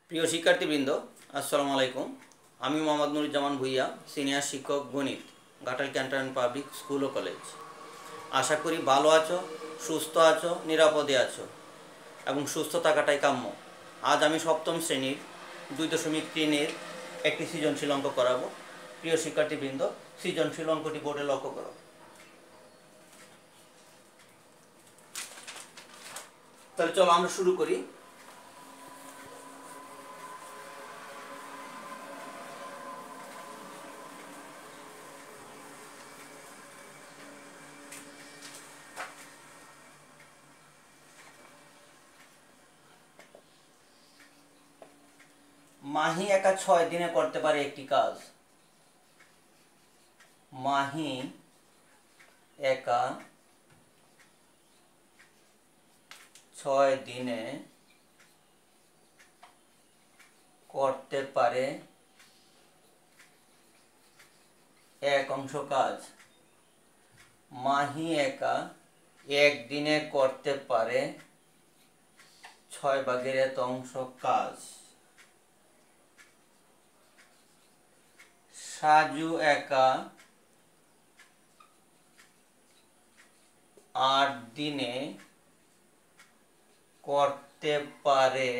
প্রিয় শিক্ষার্থীবৃন্দ, আসসালামু আলাইকুম। আমি মোহাম্মদ নুরুজ্জামান ভুইয়া, সিনিয়র শিক্ষক গণিত, ঘাটাল ক্যান্টনমেন্ট পাবলিক স্কুল ও কলেজ। আশা করি ভালো আছো, সুস্থ আছো, নিরাপদে আছো এবং সুস্থ থাকাটাই কাম্য। আজ আমি সপ্তম শ্রেণীর 2.3-এর একটি সৃজনশীল অঙ্ক করাবো। প্রিয় শিক্ষার্থীবৃন্দ, সৃজনশীল অঙ্কটি বোর্ডে লক্ষ্য করো। তাহলে চলো আমরা শুরু করি। মাহি একা 6 দিনে করতে পারে একটি কাজ। মাহি একা 6 দিনে করতে পারে এক অংশ কাজ। মাহি একা 1 দিনে করতে পারে 6/1 কাজ। সাজু একা 8 দিনে করতে পারে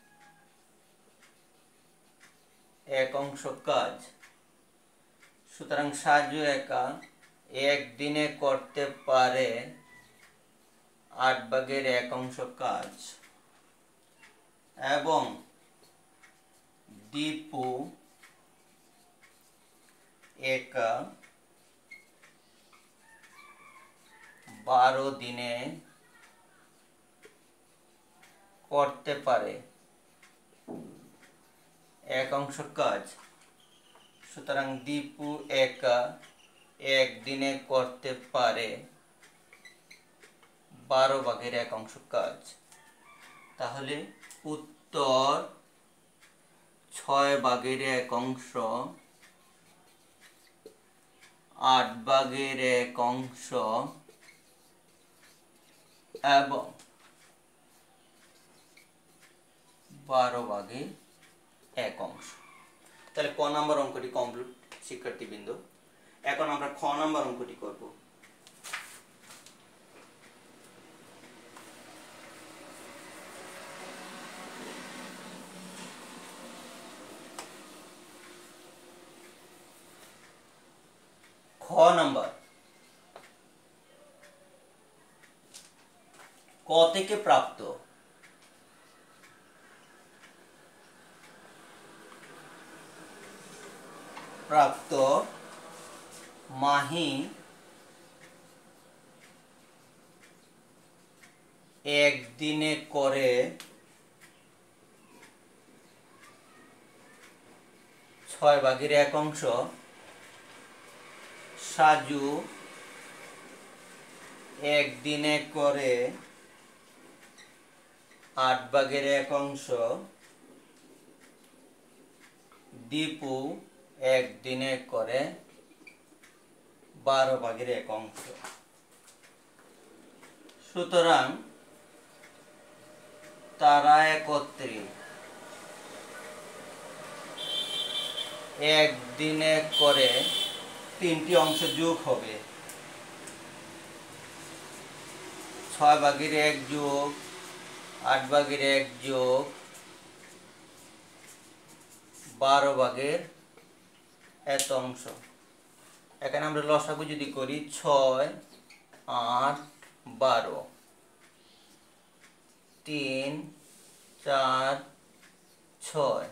1 অংশ কাজ। সুতরাং সাজু একা 1 দিনে করতে পারে 8/1 কাজ এবং দীপু একা 12 দিনে করতে পারে 1 অংশ কাজ। সুতরাং দীপু একা 1 দিনে করতে পারে 12/1 কাজ। তাহলে উত্তর 6/1, 8/1 এবং 12/1। তাহলে ক নাম্বার অঙ্কটি কমপ্লিট শিক্ষার্থীবৃন্দ। এখন আমরা খ নাম্বার অঙ্কটি করব। খ নাম্বার, ক থেকে প্রাপ্ত মাহি 1 দিনে করে 6/1। সাজু 1 দিনে করে 8/1। দীপু 1 দিনে করে 12/1। সুতরাং তারা একত্রে 1 দিনে করে 3টি অংশ যোগ হবে। 6/1 যোগ 8/1 যোগ 12/1 অংশ। এখানে আমরা লসাগু যদি করি 6, 8, 12, 3, 4, 6,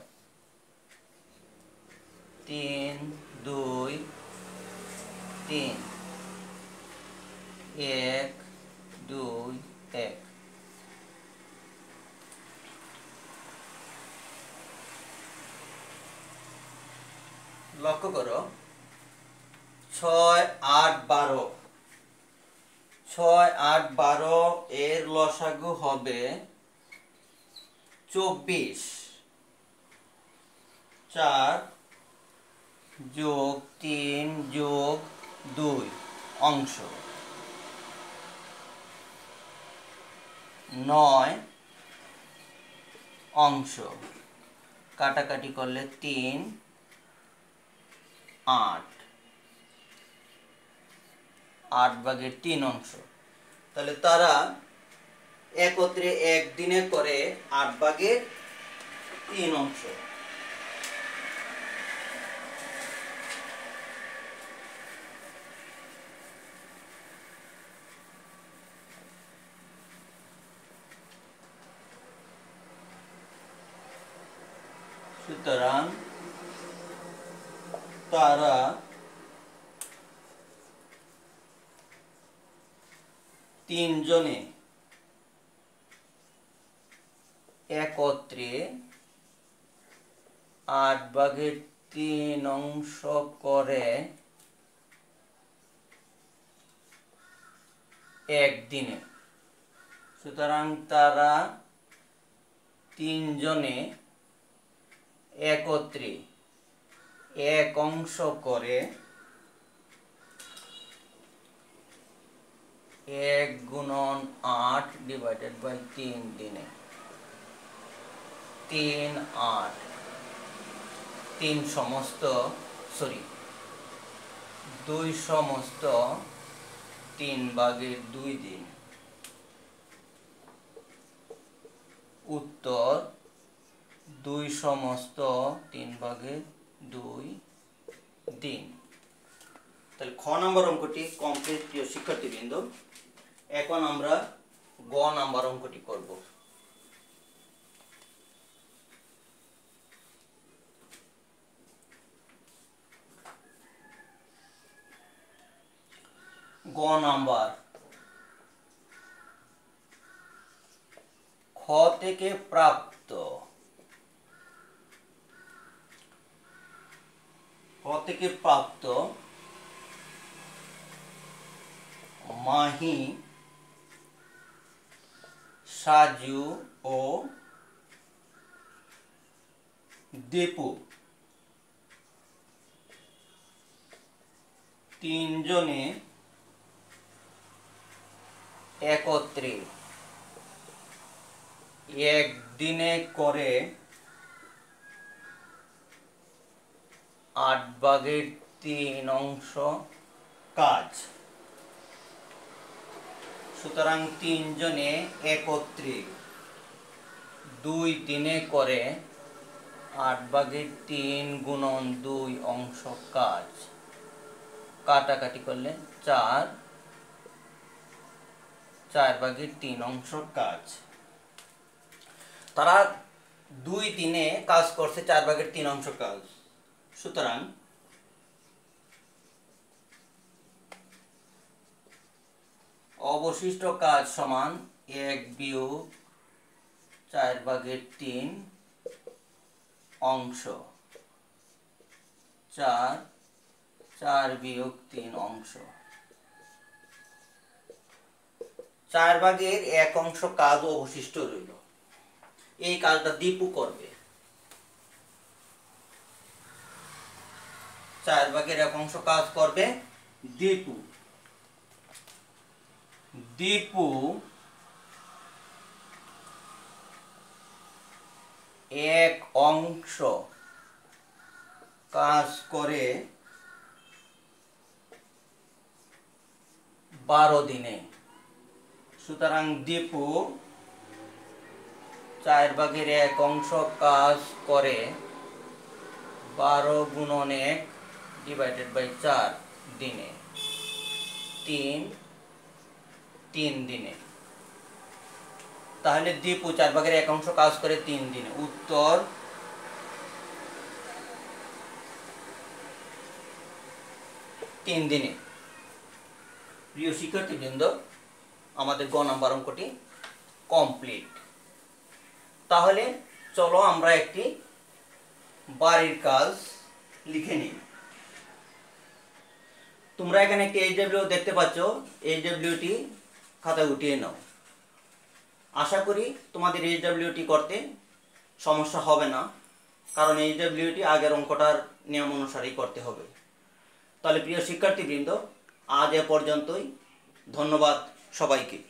3, 2, 3, 1, 2, 1। লক্ষ্য করো 6, 8, 12, 6, 8, 12 এর লসাগু হবে 24। 4 যোগ 3 যোগ 2 অংশ 9 অংশ কাটাকাটি করলে 3 8 8 ভাগের 3 অংশ। তাহলে তারা একত্রে একদিনে করে 8 ভাগের 3 অংশ। সুতরাং তারা তিনজনে একত্রে 8 ভাগের 3 অংশ করে একদিনে। সুতরাং তারা তিনজনে একত্রে 1 অংশ করে 1 গুণন 8 ডিভাইডেড বাই 3 দিনে। 3 8 2 সমস্ত 3 ভাগের 2 দিন। উত্তর 2 সমস্ত 3 ভাগের 2 দিন। তাহলে খ নাম্বার অঙ্কটি কমপ্লিট প্রিয় শিক্ষার্থীবৃন্দ। এখন আমরা গ নাম্বার অঙ্কটি করব। গ নাম্বার, খ থেকে প্রাপ্ত, মাহি, সাজু ও দীপু তিনজনে একত্রে একদিনে করে 8 ভাগের 3 অংশ কাজ। সুতরাং তিনজনে একত্রে 2 দিনে করে 8 ভাগের 3 গুণন 2 অংশ কাজ। কাটাকাটি করলে 4 ভাগের 3 অংশ কাজ। তারা 2 দিনে কাজ করছে 4 ভাগের 3 অংশ কাজ। সুতরাং অবশিষ্ট কাজ সমান 1 বিয়োগ 4 ভাগের 3 অংশ, 4 বিয়োগ 3 অংশ। 4 ভাগের 1 অংশ কাজ অবশিষ্ট রইল। এই কাজটা দীপু করবে। 4 ভাগের 1 অংশ কাজ করবে দীপু। 1 অংশ কাজ করে 12 দিনে। সুতরাং দীপু 4 ভাগের 1 অংশ কাজ করে 12 গুণন 1 ডিভাইডেড বাই 4 দিনে। 3 দিনে। তাহলে দীপু 4 ভাগের 1 অংশ কাজ করে 3 দিনে। উত্তর 3 দিনে। প্রিয় শিক্ষার্থীবৃন্দ, আমাদের গ নাম্বার অঙ্কটি কমপ্লিট। তাহলে চলো আমরা একটি বাড়ির কাজ লিখে নিই। তোমরা এখানে একটি এইচডব্লিউ দেখতে পাচ্ছ। এইচডব্লিউটি খাতায় উঠিয়ে নাও। আশা করি তোমাদের এইচডব্লিউটি করতে সমস্যা হবে না, কারণ এইচডব্লিউটি আগের অঙ্কটার নিয়ম অনুসারেই করতে হবে। তাহলে প্রিয় শিক্ষার্থীবৃন্দ, আজ এ পর্যন্তই। ধন্যবাদ সবাইকে।